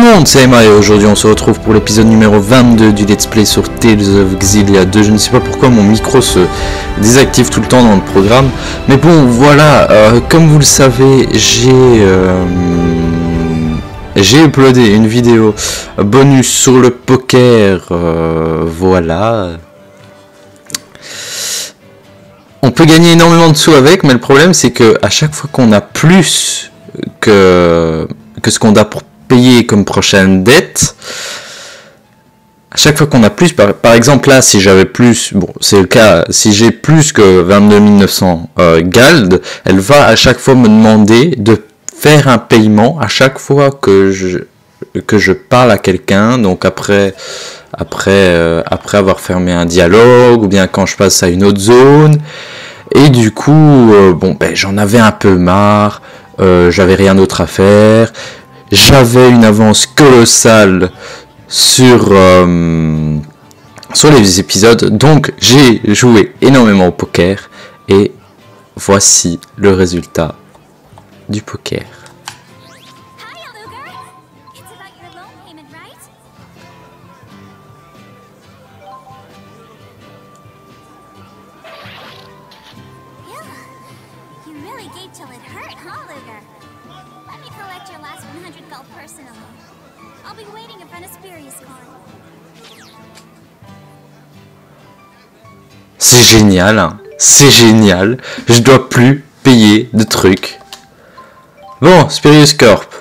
monde, c'est Emma et aujourd'hui on se retrouve pour l'épisode numéro 22 du Let's Play sur Tales of Xillia 2. Je ne sais pas pourquoi mon micro se désactive tout le temps dans le programme. Mais bon, voilà, comme vous le savez, j'ai uploadé une vidéo bonus sur le poker, voilà. On peut gagner énormément de sous avec, mais le problème c'est que à chaque fois qu'on a plus que ce qu'on a pour payer comme prochaine dette, à chaque fois qu'on a plus, par exemple là, si j'avais plus, bon c'est le cas, si j'ai plus que 22 900 Gald, elle va à chaque fois me demander de faire un paiement à chaque fois que je parle à quelqu'un, donc après avoir fermé un dialogue, ou bien quand je passe à une autre zone. Et du coup, j'en avais un peu marre, j'avais rien d'autre à faire, j'avais une avance colossale sur les épisodes, donc j'ai joué énormément au poker, et voici le résultat du poker. C'est génial, hein. C'est génial, je dois plus payer de trucs. Bon, Spirius Corp.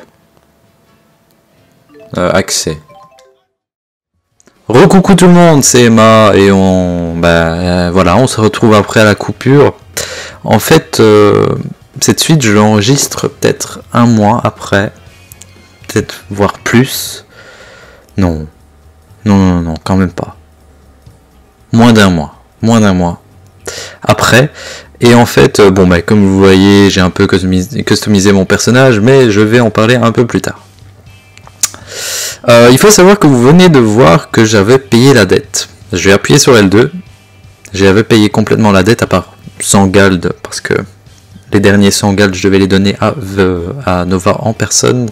Accès. Recoucou tout le monde, c'est Emma et voilà, on se retrouve après à la coupure. En fait, cette suite je l'enregistre peut-être un mois après, peut-être voire plus. Non, quand même pas. Moins d'un mois après. Et en fait, comme vous voyez, j'ai un peu customisé mon personnage, mais je vais en parler un peu plus tard. Il faut savoir que vous venez de voir que j'avais payé la dette. Je vais appuyer sur L2. J'avais payé complètement la dette à part 100 Gald, parce que les derniers 100 Gald, je devais les donner à Nova en personne.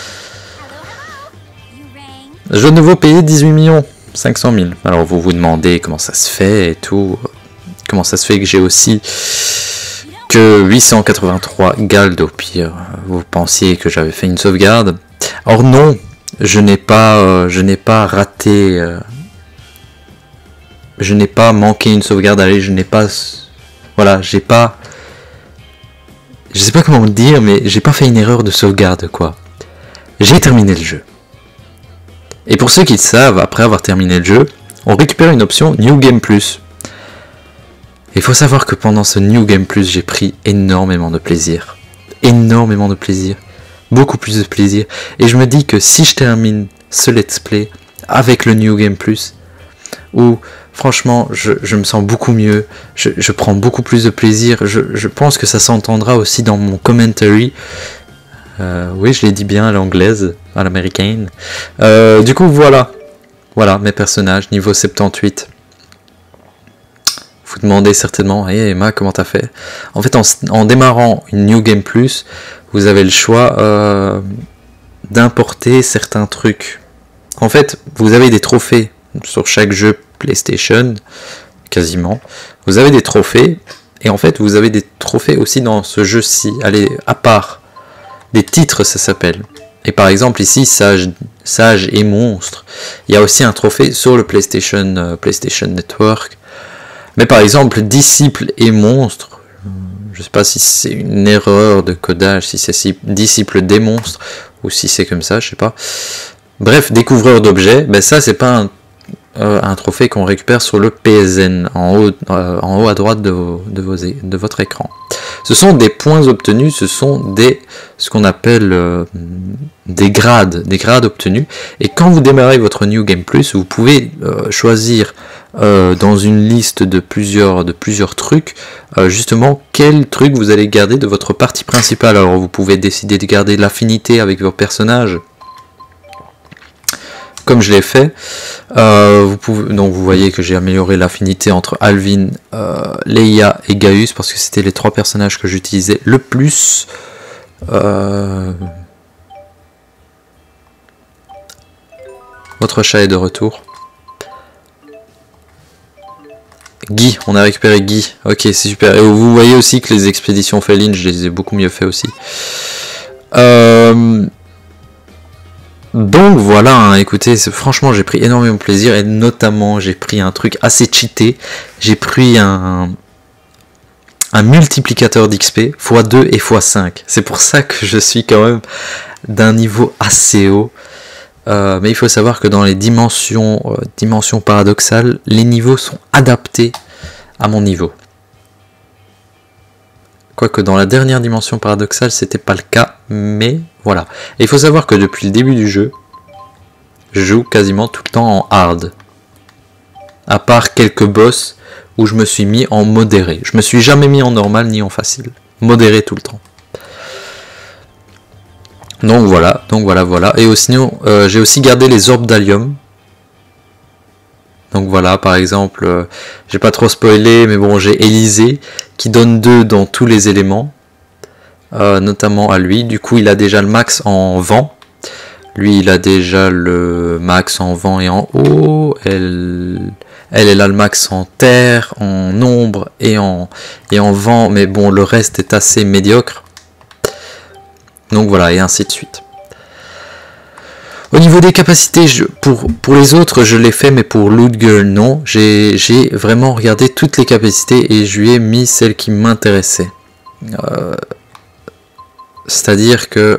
Je dois de nouveau payer 18 500 000. Alors vous vous demandez comment ça se fait et tout. Comment ça se fait que j'ai aussi que 883 Gald au pire. Vous pensiez que j'avais fait une sauvegarde. Or non, je n'ai pas raté. Je n'ai pas manqué une sauvegarde. Allez, je n'ai pas. Voilà, j'ai pas. Je sais pas comment le dire, mais j'ai pas fait une erreur de sauvegarde, quoi. J'ai terminé le jeu. Et pour ceux qui le savent, après avoir terminé le jeu, on récupère une option New Game Plus. Il faut savoir que pendant ce New Game Plus, j'ai pris énormément de plaisir. Énormément de plaisir. Beaucoup plus de plaisir. Et je me dis que si je termine ce Let's Play avec le New Game Plus, où franchement je me sens beaucoup mieux, je prends beaucoup plus de plaisir, je pense que ça s'entendra aussi dans mon commentary. Oui, je l'ai dit bien à l'anglaise, à l'américaine. Du coup, voilà mes personnages, niveau 78. Vous demandez certainement, hey Emma, comment t'as fait? En fait, en démarrant une New Game Plus, vous avez le choix d'importer certains trucs. En fait, vous avez des trophées sur chaque jeu PlayStation, quasiment. Vous avez des trophées, et en fait, vous avez des trophées aussi dans ce jeu-ci. Allez, à part. Des titres, ça s'appelle. Et par exemple ici, Sage et Monstre. Il y a aussi un trophée sur le PlayStation Network. Mais par exemple, Disciple et Monstre, je sais pas si c'est une erreur de codage, si c'est Disciple des Monstres, ou si c'est comme ça, je sais pas. Bref, Découvreur d'objets, ça c'est pas un trophée qu'on récupère sur le PSN, en haut à droite de votre écran. Ce sont des points obtenus, ce sont ce qu'on appelle des grades obtenus. Et quand vous démarrez votre New Game Plus, vous pouvez choisir dans une liste de plusieurs trucs, justement quel truc vous allez garder de votre partie principale. Alors vous pouvez décider de garder l'affinité avec vos personnages, comme je l'ai fait. Donc vous voyez que j'ai amélioré l'affinité entre Alvin, Leia et Gaius, parce que c'était les trois personnages que j'utilisais le plus. Votre chat est de retour. Guy, on a récupéré Guy. Ok, c'est super. Et vous voyez aussi que les expéditions félines, je les ai beaucoup mieux fait aussi. Donc voilà, hein, écoutez, franchement j'ai pris énormément de plaisir et notamment j'ai pris un truc assez cheaté. J'ai pris un multiplicateur d'XP x2 et x5. C'est pour ça que je suis quand même d'un niveau assez haut. Mais il faut savoir que dans les dimensions paradoxales, les niveaux sont adaptés à mon niveau. Quoique dans la dernière dimension paradoxale, c'était pas le cas, mais voilà. Et il faut savoir que depuis le début du jeu, je joue quasiment tout le temps en hard. À part quelques boss où je me suis mis en modéré. Je me suis jamais mis en normal ni en facile. Modéré tout le temps. Donc voilà. Et sinon, j'ai aussi gardé les orbes d'allium. Donc voilà, par exemple, j'ai pas trop spoilé, mais bon, j'ai Élysée qui donne 2 dans tous les éléments. Notamment à lui. Du coup, il a déjà le max en vent. Lui, il a déjà le max en vent et en eau. Elle a le max en terre, en ombre et en vent. Mais bon, le reste est assez médiocre. Donc voilà, et ainsi de suite. Au niveau des capacités, pour les autres, je l'ai fait, mais pour Loot Girl, non. J'ai vraiment regardé toutes les capacités et je lui ai mis celles qui m'intéressaient. C'est-à-dire que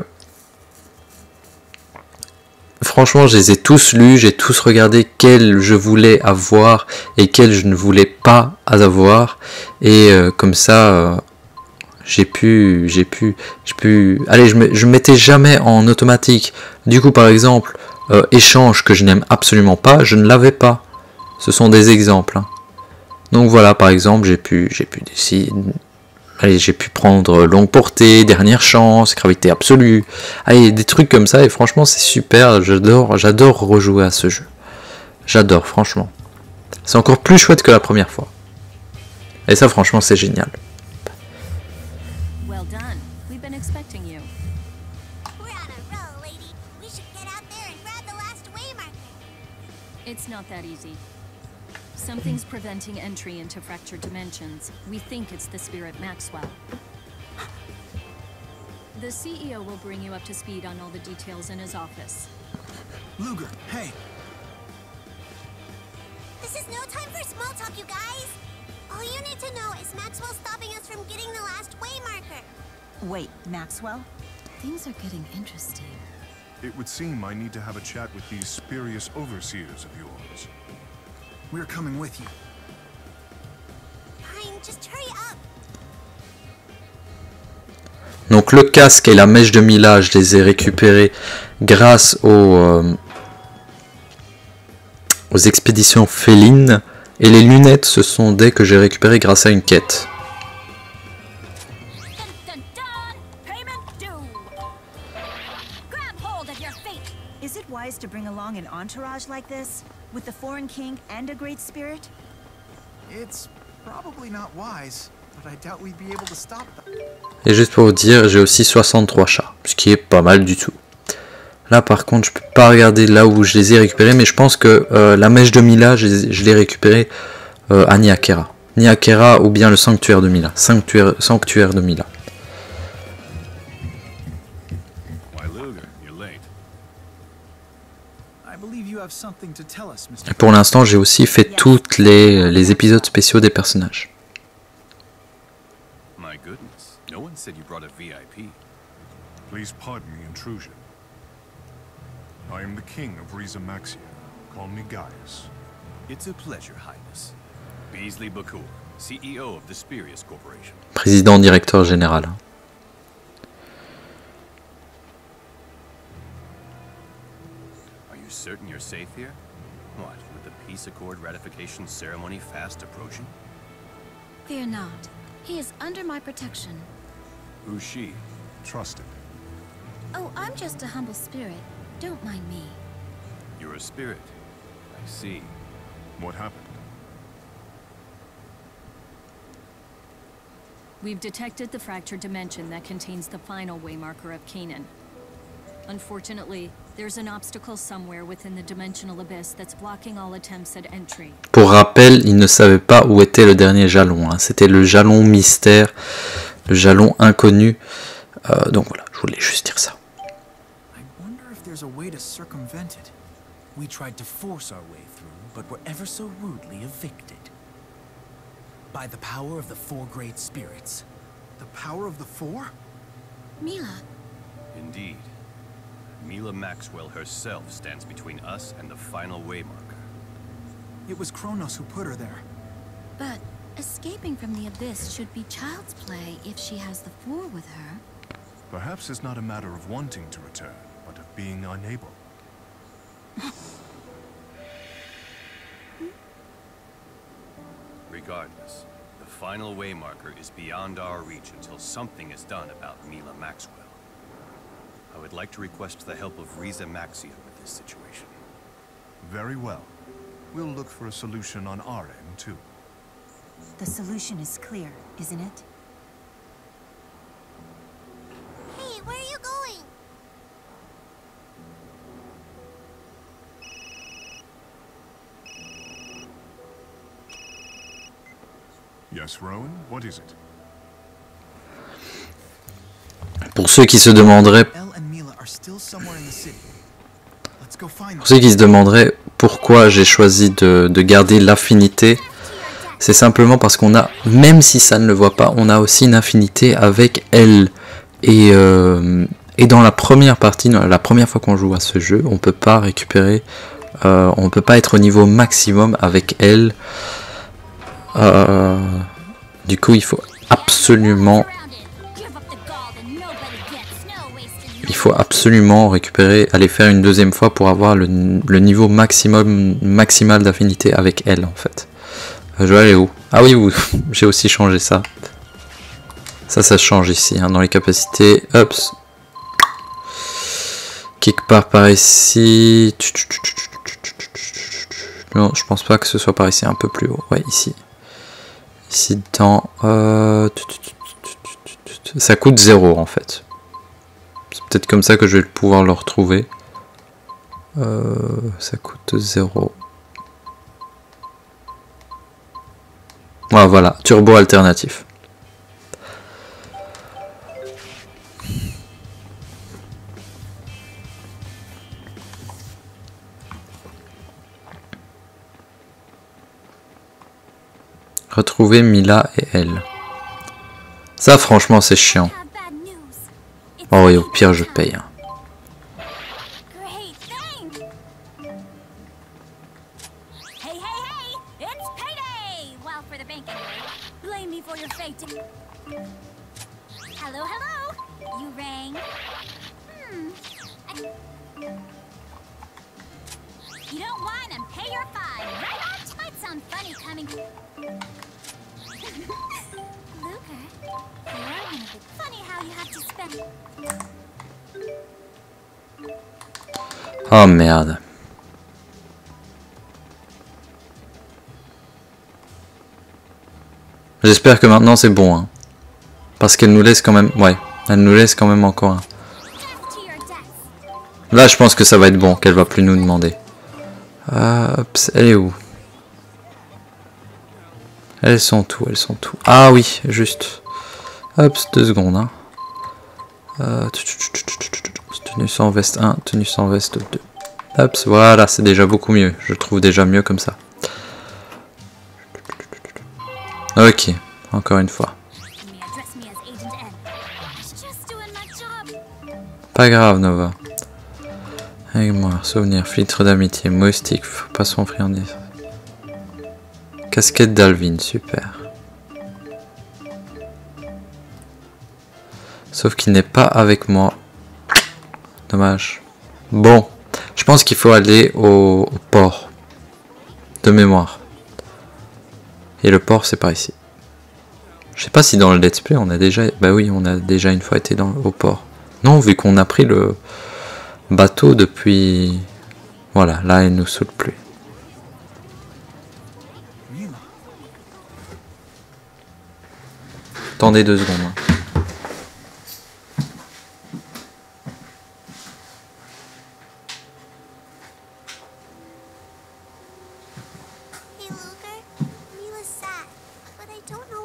franchement, je les ai tous lus, j'ai tous regardé quels je voulais avoir et quels je ne voulais pas avoir. Et comme ça, j'ai pu... Allez, je mettais jamais en automatique. Du coup, par exemple, échange que je n'aime absolument pas, je ne l'avais pas. Ce sont des exemples. Hein. Donc voilà, par exemple, j'ai pu décider... Allez, j'ai pu prendre longue portée, dernière chance, gravité absolue. Allez, des trucs comme ça, et franchement, c'est super. J'adore rejouer à ce jeu. J'adore, franchement. C'est encore plus chouette que la première fois. Et ça, franchement, c'est génial. Well done. We've been expecting you. We're on a roll, lady. We should get out there and grab the last waymarker. It's not that easy. Something's preventing entry into fractured dimensions. We think it's the spirit Maxwell. The CEO will bring you up to speed on all the details in his office. Luger, hey! This is no time for small talk, you guys. All you need to know is Maxwell stopping us from getting the last waymarker. Wait, Maxwell? Things are getting interesting. It would seem I need to have a chat with these spurious overseers of yours. We're coming with you. Fine, just hurry up. Donc le casque et la mèche de Mila, je les ai récupérés grâce aux expéditions félines. Et les lunettes, ce sont des que j'ai récupérées grâce à une quête. Dun, dun, dun! Payment due! Grab hold of your fate! Is it wise to bring along an entourage like this? With the foreign king and a great spirit? It's probably not wise, but I doubt we'd be able to stop them. Et juste pour vous dire, j'ai aussi 63 chats, ce qui est pas mal du tout. Là par contre, je peux pas regarder là où je les ai récupérés, mais je pense que la mèche de Mila, je l'ai récupérée à Niakera. Niakera ou bien le sanctuaire de Mila. Sanctuaire de Mila. Why, Luger, you're late. I believe you have something to tell us, Mr. Et pour l'instant, j'ai aussi fait toutes les épisodes spéciaux des personnages. My goodness, no one said you brought a VIP. Please pardon the intrusion. I am the king of Riza Maxia. Call me Gaius. It's a pleasure, Highness. Beasley Bakur, CEO of the Spurious Corporation. Président directeur général. Are you certain you're safe here? What, with the peace accord ratification ceremony fast approaching? Fear not. He is under my protection. Who's she? Trusted. Oh, I'm just a humble spirit. Don't mind me. You're a spirit. I see. What happened? We've detected the fractured dimension that contains the final waymarker of Canaan. Unfortunately, There's an obstacle somewhere within the dimensional abyss that's blocking all attempts at entry. Pour rappel, il ne savait pas où était le dernier jalon. Hein. C'était le jalon mystère, le jalon inconnu. Donc voilà, je voulais juste dire ça. I wonder if there's a way to circumvent it. We tried to force our way through, but were ever so rudely evicted. By the power of the 4 great spirits. The power of the 4? Mila, Indeed. Mila Maxwell herself stands between us and the final waymarker. It was Kronos who put her there. but escaping from the abyss should be child's play if she has the 4 with her. Perhaps it's not a matter of wanting to return, but of being unable. Regardless, the final waymarker is beyond our reach until something is done about Mila Maxwell. I would like to request the help of Riza Maxia with this situation. Very well. We'll look for a solution on our end, too. The solution is clear, isn't it? Hey, where are you going? Yes, Rowan, what is it? Pour ceux qui se demanderaient, Elle and Mila are still somewhere in the city. Let's go find pour them. ceux qui se demanderaient pourquoi j'ai choisi de garder l'affinité, c'est simplement parce qu'on a, même si ça ne le voit pas, on a aussi une affinité avec elle. Et dans la première partie, la première fois qu'on joue à ce jeu, on peut pas récupérer, on peut pas être au niveau maximum avec elle. Du coup, il faut absolument récupérer, aller faire une deuxième fois pour avoir le niveau maximal d'affinité avec elle en fait. Je vais aller où? Ah oui, j'ai aussi changé ça. Ça se change ici, hein, dans les capacités. Hop. Quelque part par ici. Non, je pense pas que ce soit par ici, un peu plus haut. Ouais, ici. Ici dedans. Ça coûte 0 en fait. C'est peut-être comme ça que je vais pouvoir le retrouver. Ça coûte 0. Ouais, voilà, turbo alternatif. Retrouver Mila et elle. Ça, franchement, c'est chiant. Have bad news. It's Oh oui, au pire, je paye. Hein. great thing. Hey, hey, hey! It's payday! Well, for the bank anyway. Blame me for your fate. Hello, hello. You rang. You don't whine and pay your fine. Right on. Might sound funny coming. Luker, you are one of the funny how you have to spend. Oh merde. J'espère que maintenant c'est bon. Hein. Parce qu'elle nous laisse quand même... Ouais, elle nous laisse quand même encore un. To your death. Là, je pense que ça va être bon, qu'elle va plus nous demander. Hop, elle est où? Elles sont où? Elles sont où? Ah oui, juste. Hop, 2 secondes. Hein. Tenue sans veste 1, tenue sans veste 2. Hop, voilà, c'est déjà beaucoup mieux. Je trouve déjà mieux comme ça. Ok, encore une fois. You may address me as Agent N. I was just doing my job. Pas grave, Nova. Mémoire, souvenir, filtre d'amitié, moustique, passons friandise. Casquette d'Alvin, super. Sauf qu'il n'est pas avec moi. Dommage. Bon, je pense qu'il faut aller au port. De mémoire. Et le port, c'est par ici. Je sais pas si dans le let's play on a déjà... Bah oui, on a déjà une fois été au port. Non, vu qu'on a pris le bateau depuis... Voilà, là, elle nous saute plus. Mila. Attendez 2 secondes. Hein.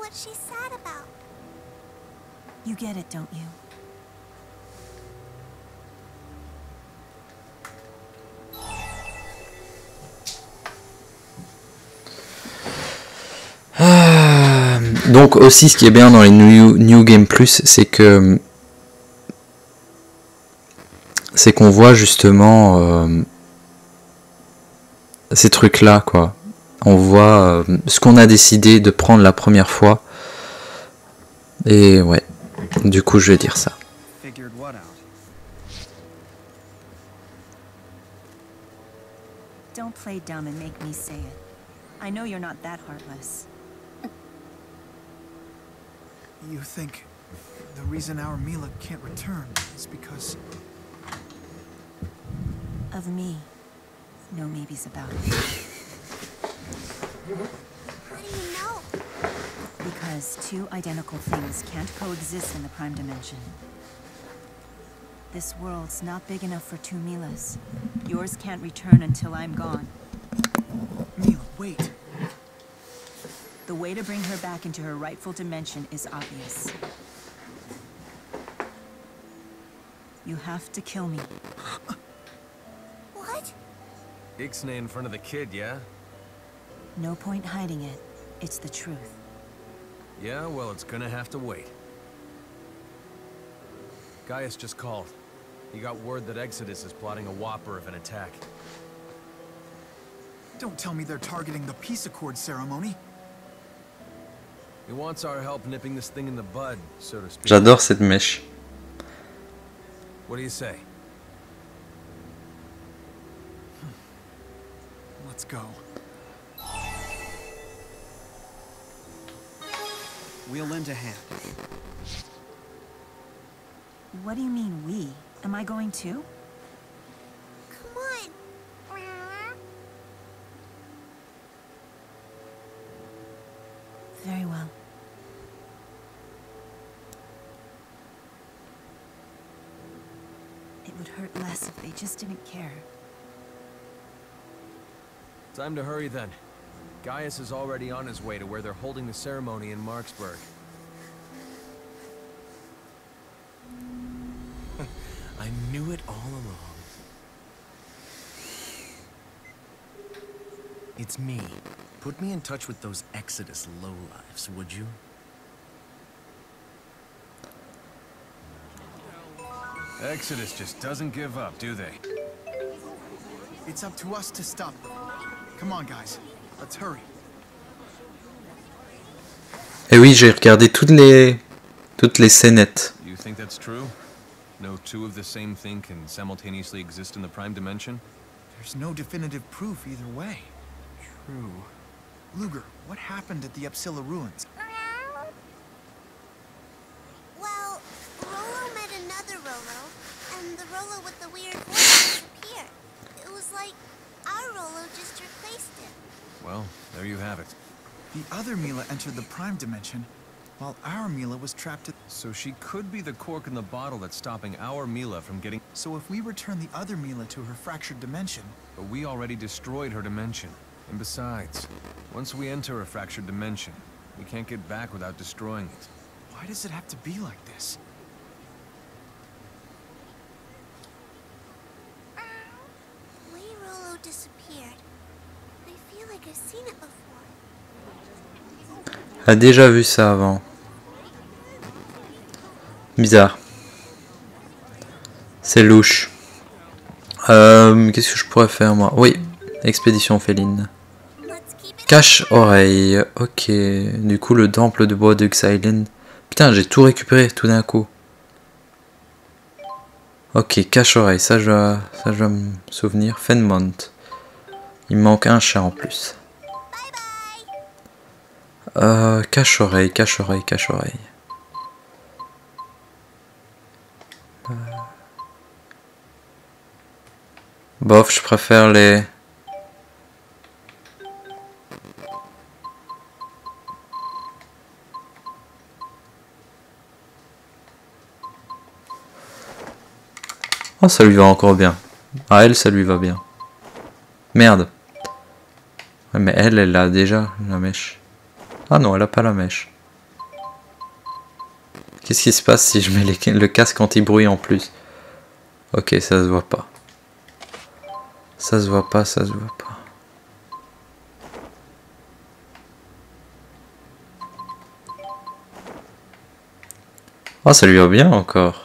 what she's sad about. You get it, don't you? Donc aussi, ce qui est bien dans les New Game Plus, c'est qu'on voit justement ces trucs-là, quoi. On voit ce qu'on a décidé de prendre la première fois. Et ouais, du coup, je vais dire ça. Figured what out? Don't play dumb and make me say it. I know you're not that heartless. You think the reason our Mila can't return is because... Of me. No maybes about it. How do you know? Because two identical things can't coexist in the Prime Dimension. This world's not big enough for two Milas. Yours can't return until I'm gone. Mila, wait. The way to bring her back into her rightful dimension is obvious. You have to kill me. What? Ixnay in front of the kid, yeah? No point hiding it. It's the truth. Yeah, well, it's gonna have to wait. Gaius just called. He got word that Exodus is plotting a whopper of an attack. Don't tell me they're targeting the peace accord ceremony. He wants our help nipping this thing in the bud, so to speak. J'adore cette mèche. What do you say? Let's go. We'll lend a hand. What do you mean, we? Am I going too? Come on. Very well. It would hurt less if they just didn't care. Time to hurry then. Gaius is already on his way to where they're holding the ceremony in Marksburg. I knew it all along. It's me. Put me in touch with those Exodus lowlifes, would you? Exodus just doesn't give up, do they? It's up to us to stop them. Come on, guys. Let's hurry. Et oui, j'ai regardé toutes les scénettes. You think that's true? No two of the same thing can simultaneously exist in the Prime Dimension? There's no definitive proof either way. True. Luger, what happened at the Epsilla ruins? Well, Rolo met another Rolo, and the Rolo with the weird voice disappeared. It was like our Rolo just replaced it. Well, there you have it. The other Mila entered the Prime Dimension, while our Mila was trapped at... So she could be the cork in the bottle that's stopping our Mila from getting... So if we return the other Mila to her fractured dimension... But we already destroyed her dimension. And besides, once we enter a fractured dimension, we can't get back without destroying it. Why does it have to be like this? The way Rolo disappeared, I feel like I've seen it before. A déjà vu ça avant. Bizarre. C'est louche. Qu'est-ce que je pourrais faire moi? Oui, expédition féline. Cache-oreille. Ok. Du coup, le temple de bois de Xylene. Putain, j'ai tout récupéré tout d'un coup. Ok, cache-oreille. Ça, je dois me souvenir. Fenmont. Il me manque un chat en plus. Cache-oreille, cache-oreille, cache-oreille. Bof, je préfère les... Oh, ça lui va encore bien. À elle, ça lui va bien. Merde. Ouais, mais elle a déjà la mèche. Ah non, elle a pas la mèche. Qu'est-ce qui se passe si je mets le casque anti-bruit en plus? Ok, ça se voit pas. Ça se voit pas, ça se voit pas. Oh, ça lui va bien encore.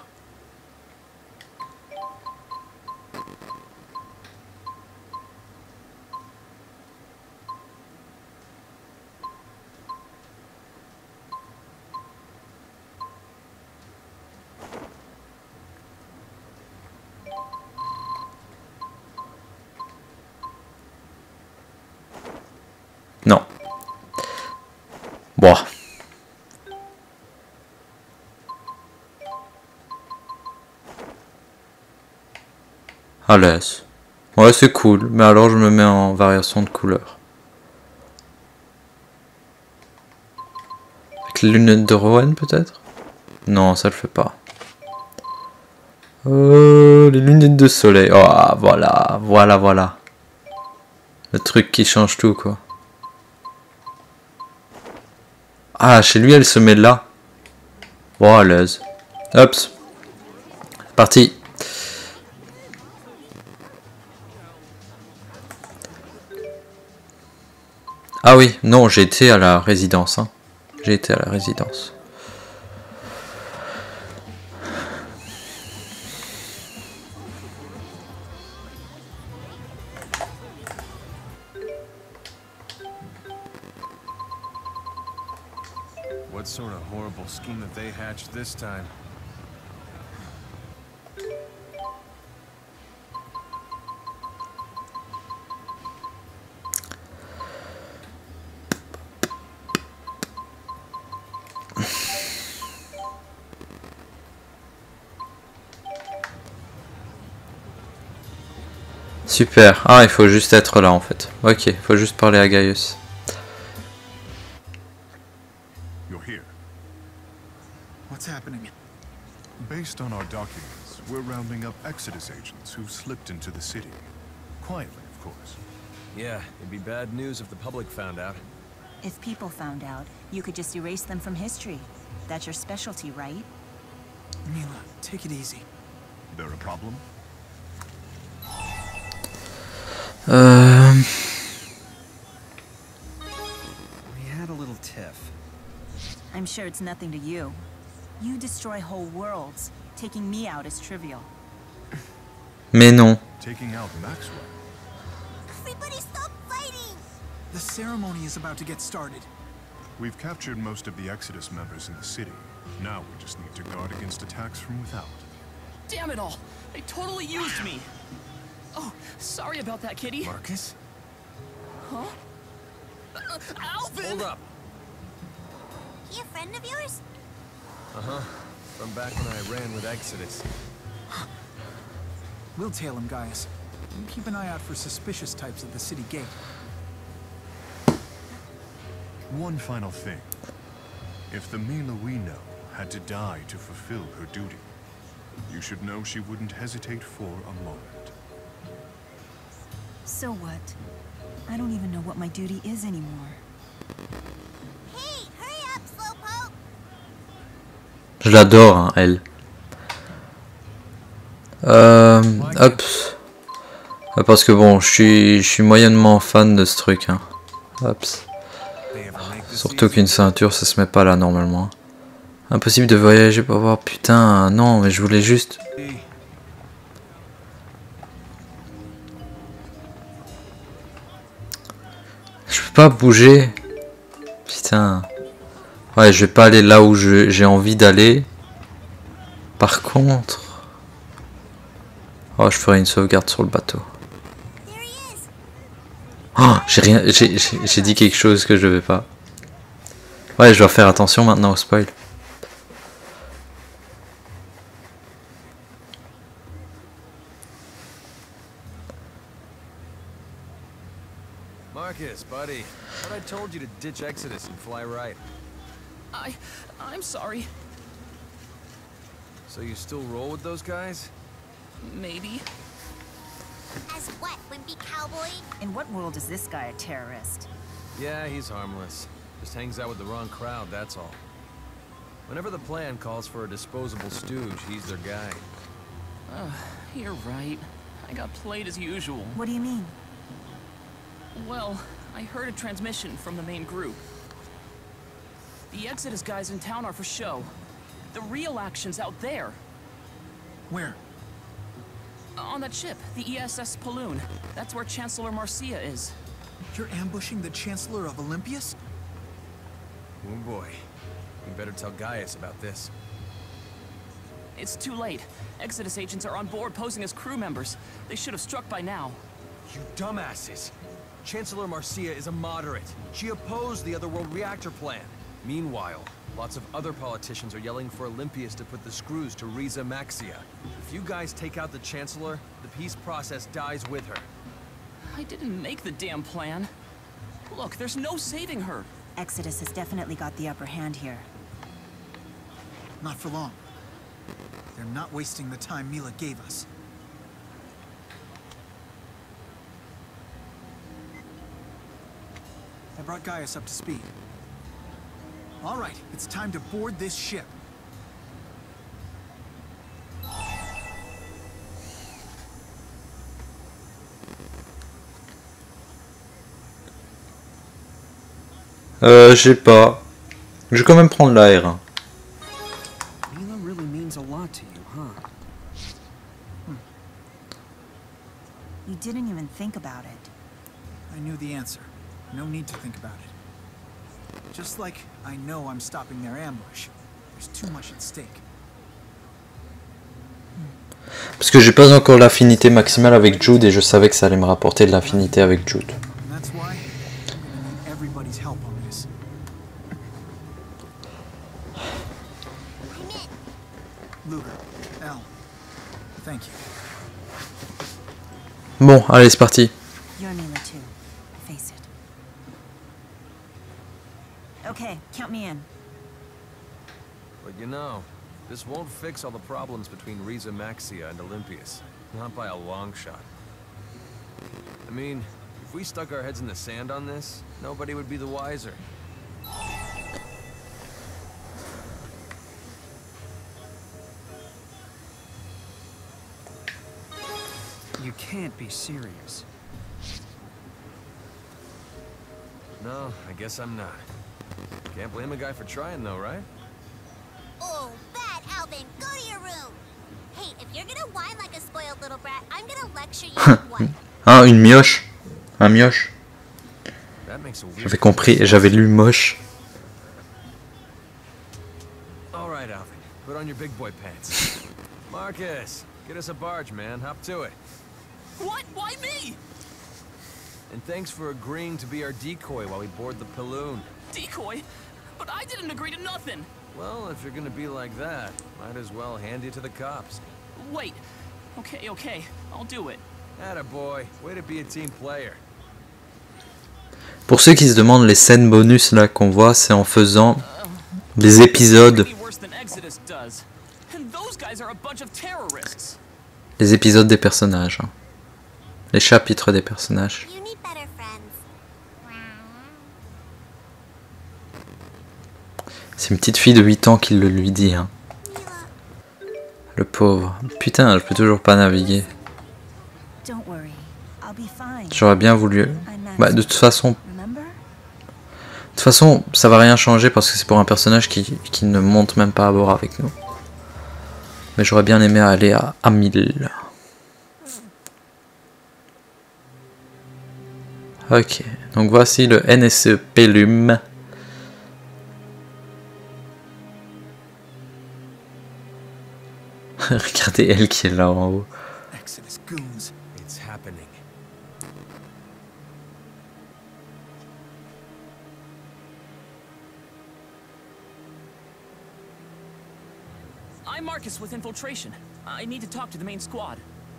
Non. Bon. À l'aise. Ouais, c'est cool, mais alors je me mets en variation de couleur. Avec les lunettes de Rowan peut-être? Non, ça le fait pas. Les lunettes de soleil. Oh, voilà, voilà, voilà. Le truc qui change tout, quoi. Ah, chez lui, elle se met là. Bon, à l'aise. Hop. Parti. Ah oui, non, j'ai été à la résidence. Hein. J'ai été à la résidence. What sort of horrible scheme have they hatched this time? Super. Ah, il faut juste être là en fait. Ok, il faut juste parler à Gaius. You're here. What's happening? Based on our documents, we're rounding up Exodus agents who've slipped into the city. Quietly, of course. Yeah, it'd be bad news if the public found out. If people found out, you could just erase them from history. That's your specialty, right? Mila, take it easy. There a problem? We had a little tiff. I'm sure it's nothing to you. You destroy whole worlds. Taking me out is trivial. Mais non. Taking out Maxwell. Everybody stop fighting! The ceremony is about to get started. We've captured most of the Exodus members in the city. Now we just need to guard against attacks from without. Damn it all! They totally used me! Oh, sorry about that, Kitty. Marcus? Huh? Alvin! Hold up! He a friend of yours? Uh-huh. From back when I ran with Exodus. We'll tail him, Gaius. And keep an eye out for suspicious types at the city gate. One final thing. If the Mila we know had to die to fulfill her duty, you should know she wouldn't hesitate for a moment. So what? I don't even know what my duty is anymore. Hey, hurry up, Slowpoke! Je l'adore, hein, elle. Hop. Parce que bon, je suis moyennement fan de ce truc. Hein. Hop. Surtout qu'une ceinture, ça se met pas là normalement. Impossible de voyager pour voir. Putain, non, mais je voulais juste. Je peux pas bouger. Putain. Ouais, je vais pas aller là où j'ai envie d'aller. Par contre... Oh, je ferai une sauvegarde sur le bateau. Oh, j'ai dit quelque chose que je vais pas. Ouais, je dois faire attention maintenant au spoil. Marcus, buddy. Thought I told you to ditch Exodus and fly right. I'm sorry. So you still roll with those guys? Maybe. As what, wimpy cowboy? In what world is this guy a terrorist? Yeah, he's harmless. Just hangs out with the wrong crowd, that's all. Whenever the plan calls for a disposable stooge, he's their guy. You're right. I got played as usual. What do you mean? Well, I heard a transmission from the main group. The Exodus guys in town are for show. The real action's out there. Where? On that ship, the ESS Paloon. That's where Chancellor Marcia is. You're ambushing the Chancellor of Olympius? Oh boy. We better tell Gaius about this. It's too late. Exodus agents are on board posing as crew members. They should have struck by now. You dumbasses! Chancellor Marcia is a moderate. She opposed the Otherworld reactor plan. Meanwhile, lots of other politicians are yelling for Olympius to put the screws to Riza Maxia. If you guys take out the Chancellor, the peace process dies with her. I didn't make the damn plan. Look, there's no saving her. Exodus has definitely got the upper hand here. Not for long. They're not wasting the time Mila gave us. I brought Gaius up to speed. All right, it's time to board this ship. Je sais pas. Je vais quand même prendre l'air. Mila really means a lot to you, huh? You didn't even think about it. I knew the answer. No need to think about it. Just like I know I'm stopping their ambush. There's too much at stake. Parce que j'ai pas encore l'affinité maximale avec Jude et je savais que ça allait me rapporter de l'affinité avec Jude. That's why I'm gonna need everybody's help on this. Luger, Al, thank you. Bon, allez, c'est parti. You're Mila too. Face it. Okay, count me in. But you know, this won't fix all the problems between Riza Maxia and Olympius. Not by a long shot. I mean, if we stuck our heads in the sand on this, nobody would be the wiser. You can't be serious. No, I guess I'm not. Can't blame a guy for trying though, right? Oh, bad, Alvin. Go to your room. Hey, if you're gonna whine like a spoiled little brat, I'm gonna lecture you on one. Ah, une mioche. Un mioche. That makes a weird... J'avais compris, j'avais lu moche. All right, Alvin. Put on your big boy pants. Marcus, get us a barge, man. Hop to it. What? Why me? And thanks for agreeing to be our decoy while we board the Paloon. Decoy? But I didn't agree to nothing. Well, if you're gonna be like that, might as well hand you to the cops. Wait. Okay. I'll do it. Attaboy. Way to be a team player. Pour ceux qui se demandent, les scènes bonus là qu'on voit, c'est en faisant les épisodes. Les épisodes des personnages. Hein. Les chapitres des personnages. C'est une petite fille de 8 ans qui le lui dit. Hein. Le pauvre. Putain, je peux toujours pas naviguer. J'aurais bien voulu. Bah, de toute façon, ça va rien changer parce que c'est pour un personnage qui ne monte même pas à bord avec nous. Mais j'aurais bien aimé aller à 1000. Ok, donc voici le NSE Pelum. Regardez elle qui est là en haut. Exodus goons. It's happening. I'm Marcus with infiltration. I need to talk to the main squad.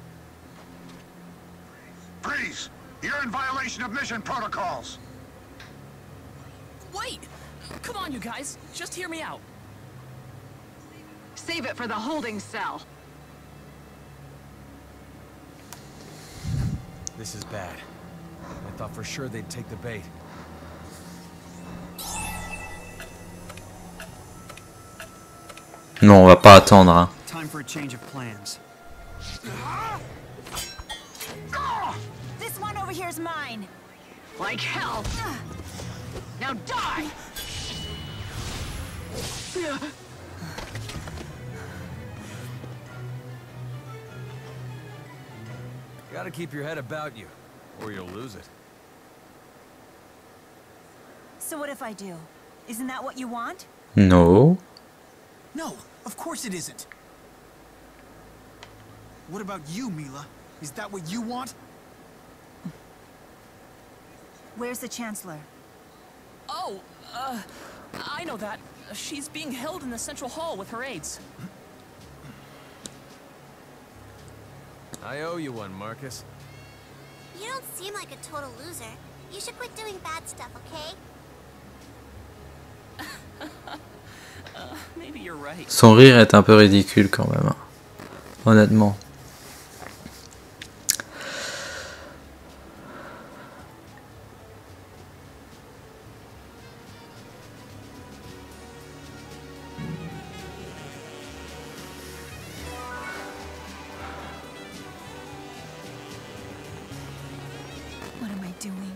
Freeze! You're in violation of mission protocols! Wait! Come on, you guys. Just hear me out. Save it for the holding cell. This is bad. I thought for sure they'd take the bait. Non, on va pas attendre. Hein. Time for a change of plans. This one over here is mine. Like hell. Now die. Gotta keep your head about you, or you'll lose it. So what if I do? Isn't that what you want? No. No, of course it isn't. What about you, Mila? Is that what you want? Where's the Chancellor? Oh, I know that. She's being held in the central hall with her aides. I owe you one, Marcus. You don't seem like a total loser. You should quit doing bad stuff, okay? Maybe you're right. Son rire est un peu ridicule quand même. Hein. Honnêtement. What am I doing?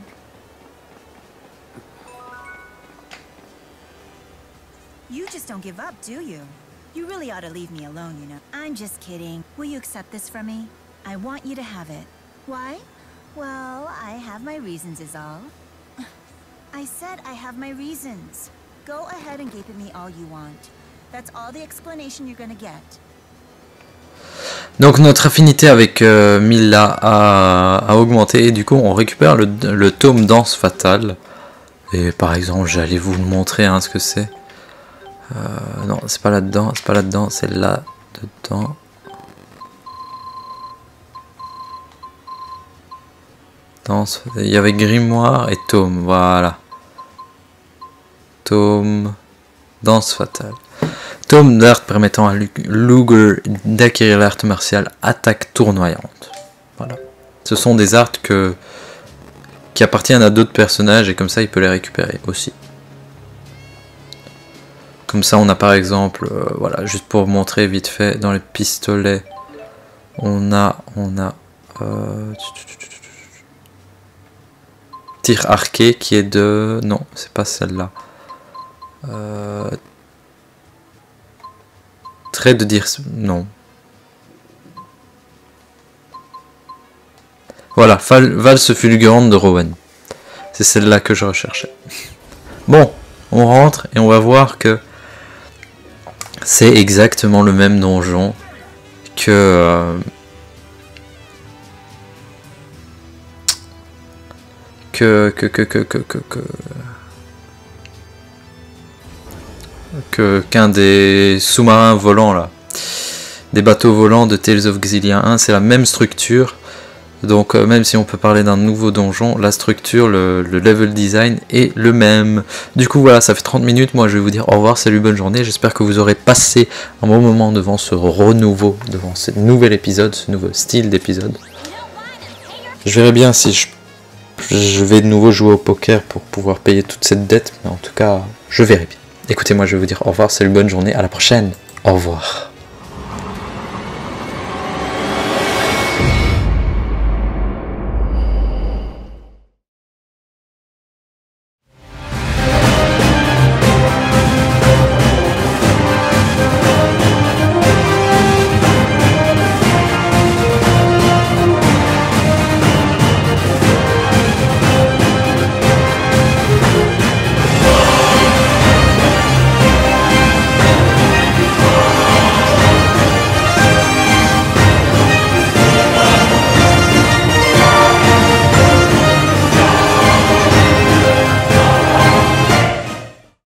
You just don't give up, do you? You really ought to leave me alone, you know. I'm just kidding. Will you accept this from me? I want you to have it. Why? Well, I have my reasons is all. I said I have my reasons. Go ahead and gape at me all you want. That's all the explanation you're gonna get. Donc notre affinité avec Mila a augmenté et du coup on récupère le tome Danse Fatale. Et par exemple j'allais vous montrer hein, ce que c'est. Non c'est pas là-dedans, c'est là-dedans. Danse, il y avait Grimoire et Tome, voilà. Tome Danse Fatale. Tome d'art permettant à Luger d'acquérir l'art martial attaque tournoyante. Voilà. Ce sont des arts qui appartiennent à d'autres personnages et comme ça il peut les récupérer aussi. Comme ça on a par exemple, voilà, juste pour vous montrer vite fait, dans les pistolets, on a tir arqué qui est de... Non, c'est pas celle-là. Trait de dire... Non. Voilà, valse fulgurante de Rowan. C'est celle-là que je recherchais. Bon, on rentre et on va voir que c'est exactement le même donjon que qu'un des sous-marins volants là, des bateaux volants de Tales of Xillia 1, c'est la même structure. Donc même si on peut parler d'un nouveau donjon, la structure, le level design est le même. Du coup voilà, ça fait 30 minutes, moi je vais vous dire au revoir, salut, bonne journée. J'espère que vous aurez passé un bon moment devant ce renouveau, devant ce nouvel épisode, ce nouveau style d'épisode. Je verrai bien si je vais de nouveau jouer au poker pour pouvoir payer toute cette dette, mais en tout cas, je verrai bien. Écoutez, moi je vais vous dire au revoir, salut, bonne journée, à la prochaine, au revoir.